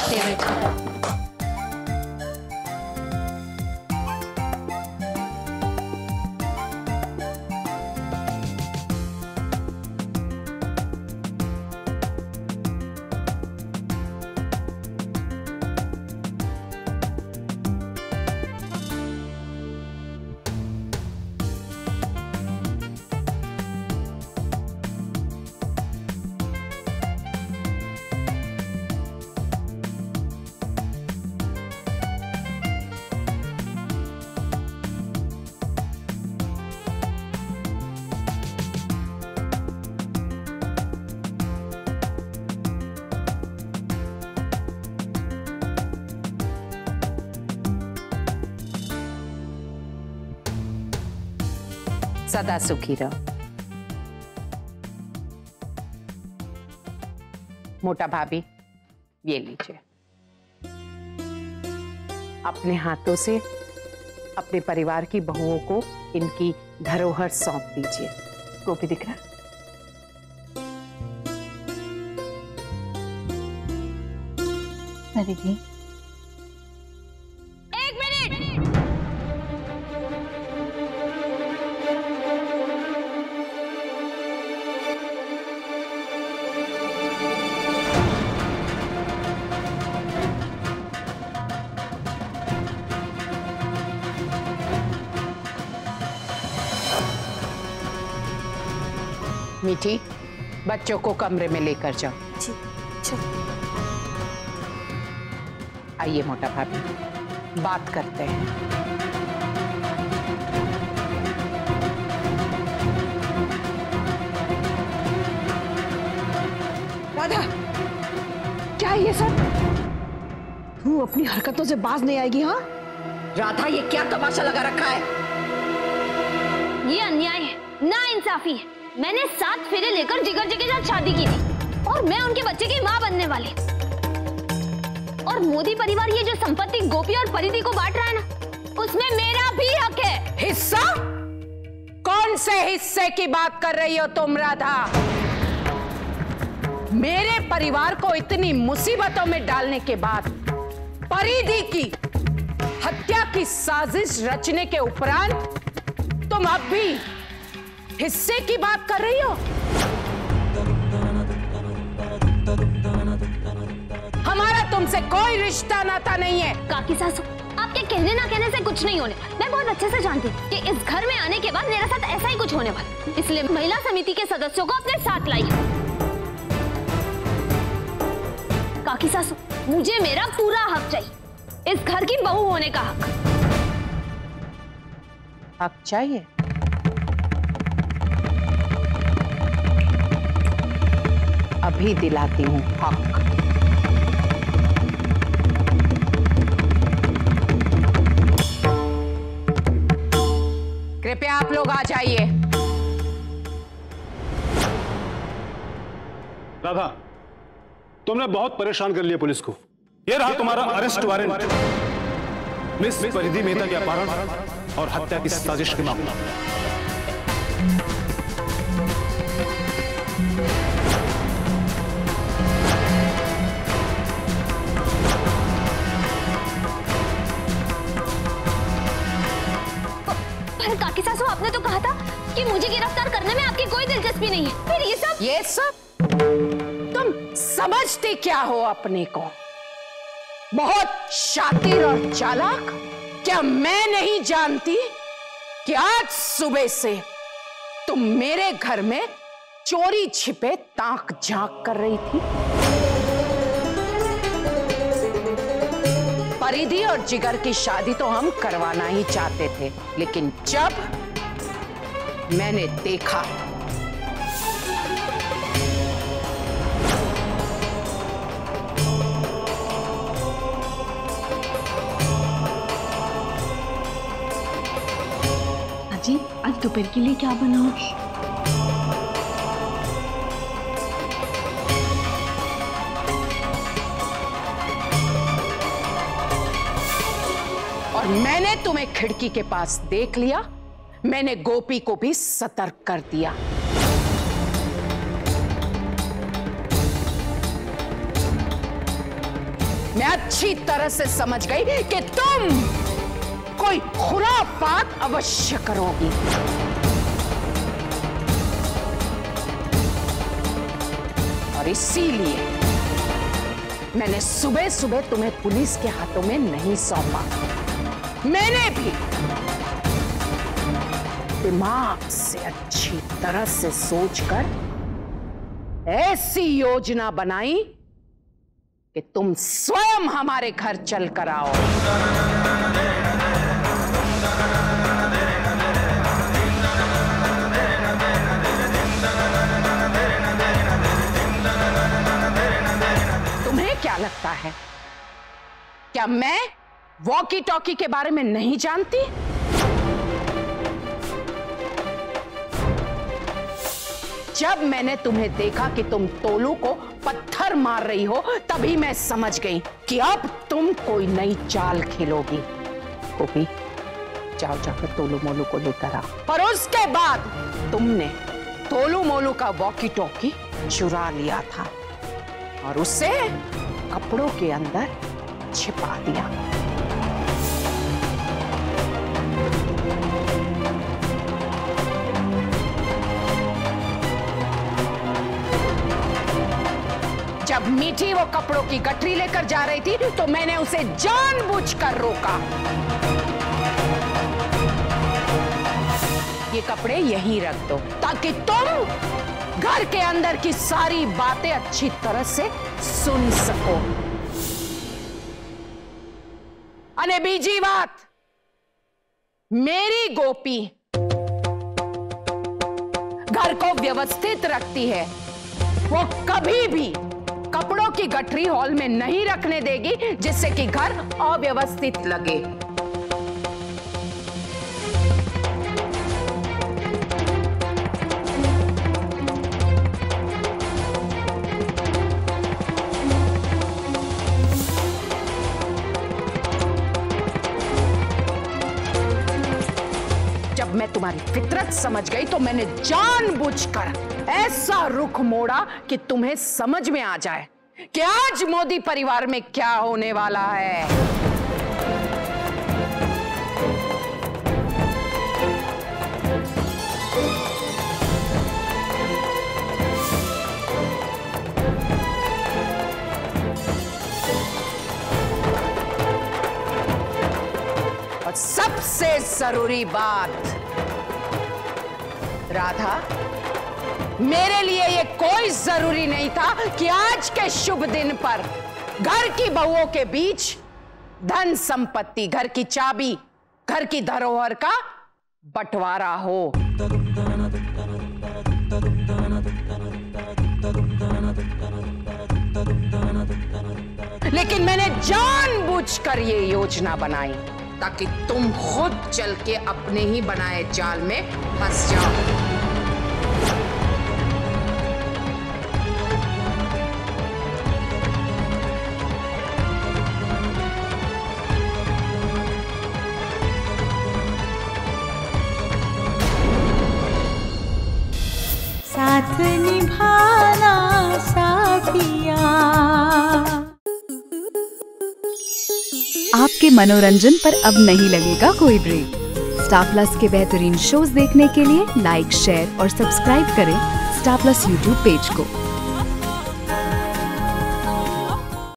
आती है बेटा। सदा सुखी रहो। मोटा भाभी, ये लीजिए, अपने हाथों से अपने परिवार की बहुओं को इनकी धरोहर सौंप दीजिए। गोपी दिख रहा? दीदी मीठी, बच्चों को कमरे में लेकर जाओ। जी, चलो। आइए मोटा भाभी, बात करते हैं। राधा, क्या ये सब? तू अपनी हरकतों से बाज नहीं आएगी? हाँ राधा, ये क्या तमाशा लगा रखा है? ये अन्याय है, नाइंसाफी है। मैंने 7 फेरे लेकर जिगर जी के साथ शादी की थी और मैं उनके बच्चे की मां बनने वाली। और मोदी परिवार ये जो संपत्ति गोपी और परिधि को बांट रहा है ना, उसमें मेरा भी हक है। हिस्सा? कौन से हिस्से की बात कर रही हो तुम राधा? मेरे परिवार को इतनी मुसीबतों में डालने के बाद परिधि की हत्या की साजिश रचने के उपरांत तुम अब भी हिस्से की बात कर रही हो? हमारा तुमसे कोई रिश्ता नाता नहीं है। काकी सासू, आपके कहने ना कहने से कुछ नहीं होने। मैं बहुत अच्छे से जानती हूँ कि इस घर में आने के बाद मेरे साथ ऐसा ही कुछ होने वाला, इसलिए महिला समिति के सदस्यों को अपने साथ लाई। काकी सासू, मुझे मेरा पूरा हक चाहिए, इस घर की बहू होने का हक। हक चाहिए? अभी दिलाती हूँ हक। कृपया आप लोग आ जाइए। राधा, तुमने बहुत परेशान कर लिया पुलिस को। ये रहा तुम्हारा अरेस्ट वारंट, मिस परिधि मेहता के अपहरण और हत्या की साजिश के मामले। काकी सासू, आपने तो कहा था कि मुझे गिरफ्तार करने में आपकी कोई दिलचस्पी नहीं है, फिर ये सब तुम समझते क्या हो अपने को? बहुत शातिर और चालाक? क्या मैं नहीं जानती कि आज सुबह से तुम मेरे घर में चोरी छिपे ताक झांक कर रही थी? परिधि और जिगर की शादी तो हम करवाना ही चाहते थे, लेकिन जब मैंने देखा अजी, आज दोपहर के लिए क्या बनाओगी? और मैंने तुम्हें खिड़की के पास देख लिया, मैंने गोपी को भी सतर्क कर दिया। मैं अच्छी तरह से समझ गई कि तुम कोई खुरापात अवश्य करोगी। और इसीलिए मैंने सुबह सुबह तुम्हें पुलिस के हाथों में नहीं सौंपा। मैंने भी दिमाग से अच्छी तरह से सोचकर ऐसी योजना बनाई कि तुम स्वयं हमारे घर चल कर आओ। तुम्हें क्या लगता है, क्या मैं वॉकी टॉकी के बारे में नहीं जानती? जब मैंने तुम्हें देखा कि तुम तोलू को पत्थर मार रही हो, तभी मैं समझ गई कि अब तुम कोई नई चाल खेलोगी। गोपी, जाओ जाकर तोलू मोलू को लेकर आओ। और उसके बाद तुमने तोलू मोलू का वॉकी टॉकी चुरा लिया था और उसे कपड़ों के अंदर छिपा दिया। जब मीठी वो कपड़ों की गठरी लेकर जा रही थी तो मैंने उसे जानबूझकर रोका। ये कपड़े यहीं रख दो ताकि तुम घर के अंदर की सारी बातें अच्छी तरह से सुन सको। अने बीजी बात, मेरी गोपी घर को व्यवस्थित रखती है। वो कभी भी कपड़ों की गठरी हॉल में नहीं रखने देगी जिससे कि घर अव्यवस्थित लगे। जब मैं तुम्हारी फितरत समझ गई तो मैंने जानबूझकर ऐसा रुख मोड़ा कि तुम्हें समझ में आ जाए कि आज मोदी परिवार में क्या होने वाला है। और सबसे जरूरी बात, राधा, मेरे लिए ये कोई जरूरी नहीं था कि आज के शुभ दिन पर घर की बहुओं के बीच धन संपत्ति, घर की चाबी, घर की धरोहर का बंटवारा हो। लेकिन मैंने जानबूझकर ये योजना बनाई ताकि तुम खुद चल के अपने ही बनाए जाल में फंस जाओ। साथ निभाना साथिया। आपके मनोरंजन पर अब नहीं लगेगा कोई ब्रेक। स्टार प्लस के बेहतरीन शोज देखने के लिए लाइक, शेयर और सब्सक्राइब करें स्टार प्लस यूट्यूब पेज को।